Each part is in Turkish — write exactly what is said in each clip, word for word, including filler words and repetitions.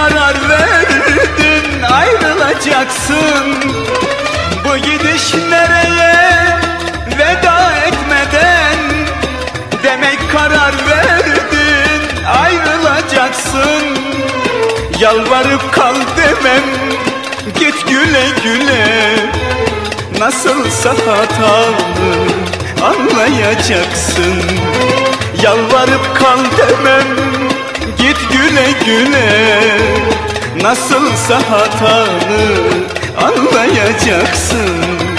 karar verdin, ayrılacaksın. Bu gidiş nereye veda etmeden, demek karar verdin, ayrılacaksın. Yalvarıp kal demem, git güle güle. Nasılsa hatanı anlayacaksın. Yalvarıp kal demem, git güle güle. Nasılsa hatanı anlayacaksın.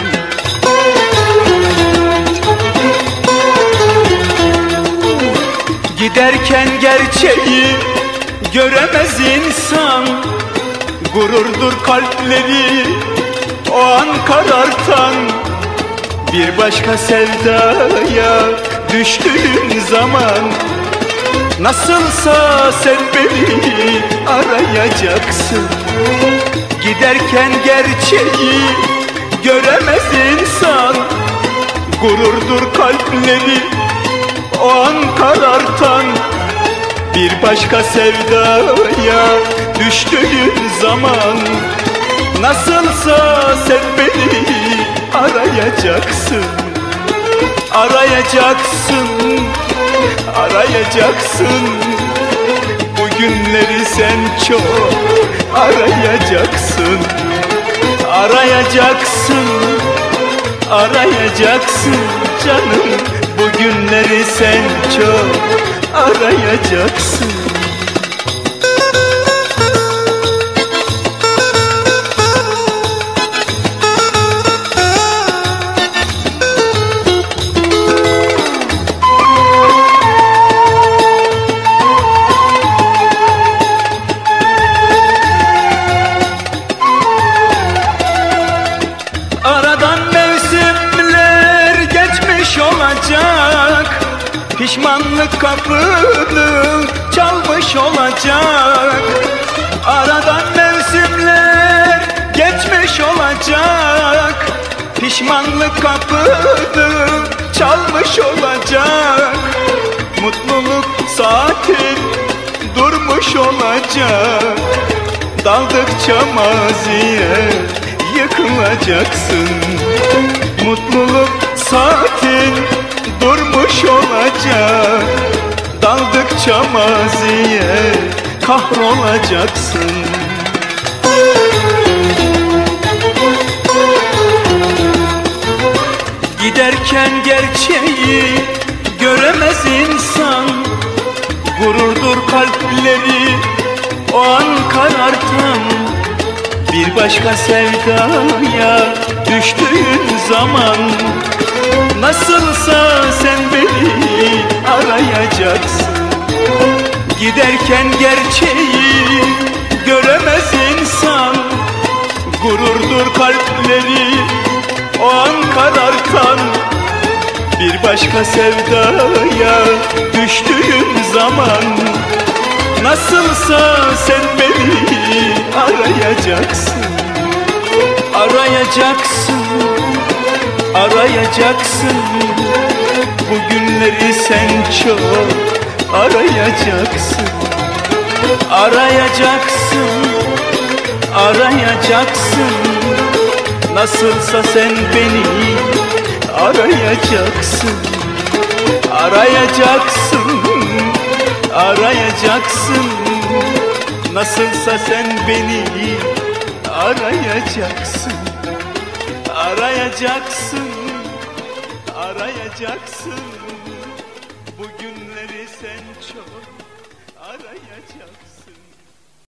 Giderken gerçeği göremez insan, gururdur kalpleri o an karartan. Bir başka sevdaya düştüğün zaman, nasılsa sen beni arayacaksın. Giderken gerçeği göremez insan, gururdur kalpleri o an karartan. Bir başka sevdaya düştüğün zaman, nasılsa sen beni arayacaksın. Arayacaksın, arayacaksın. Bu günleri sen çok arayacaksın. Arayacaksın, arayacaksın canım. Bu günleri sen çok arayacaksın. Pişmanlık kapını çalmış olacak. Aradan mevsimler geçmiş olacak. Pişmanlık kapını çalmış olacak. Mutluluk saatin durmuş olacak. Daldıkça maziye yıkılacaksın. Mutluluk saatin durmuş olacak. Daldıkça maziye kahrolacaksın. Giderken gerçeği göremez insan, gururdur kalpleri o an karartan. Bir başka sevdaya düştüğün zaman, nasılsa sen beni arayacaksın. Giderken gerçeği göremez insan, gururdur kalpleri o an karartan. Bir başka sevdaya düştüğün zaman, nasılsa sen beni arayacaksın. Arayacaksın, arayacaksın. Bu günleri sen çok arayacaksın. Arayacaksın, arayacaksın. Nasılsa sen beni arayacaksın. Arayacaksın, arayacaksın. Nasılsa sen beni arayacaksın. Arayacaksın, arayacaksın. Bu günleri sen çok arayacaksın.